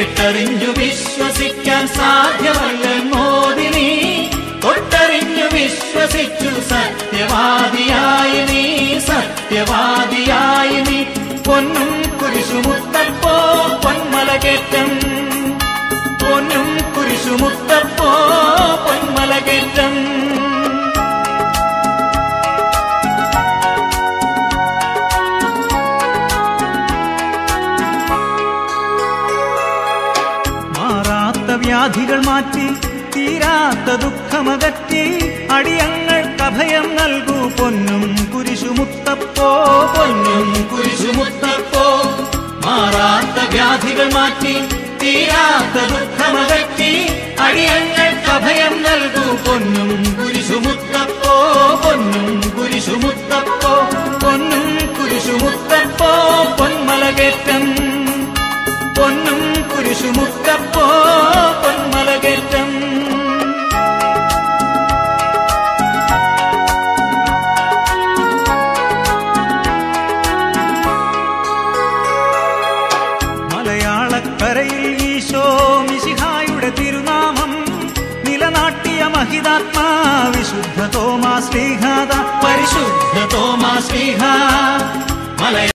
കേട്ടറിഞ്ഞു വിശ്വസിക്കാൻ സാധ്യമല്ലെന്നോതിനി തൊട്ടറിഞ്ഞു വിശ്വസിച്ചു സത്യവാദിയായി നീ പൊന്നും കുരിശുമുത്തപ്പോ പൊന്മലകേറ്റം പൊന്നും കുരിശുമുത്തപ്പോ പൊന്മലകേറ്റം മാറാത്ത വ്യാധികൾ മാറ്റി തീരാത്ത ദുഃഖമകറ്റി അടിയങ്ങൾക്കഭയം നൽകൂ പൊന്നും കുരിശുമുത്തപ്പോ പൊന്നും കുരിശുമുത്തപ്പോ മാറാത്ത വ്യാധികൾ മാറ്റി തീരാത്ത ദുഃഖമകറ്റി അടിയങ്ങൾക്കഭയം നൽകൂ പൊന്നും കുരിശുമുത്തപ്പോ പൊന്നും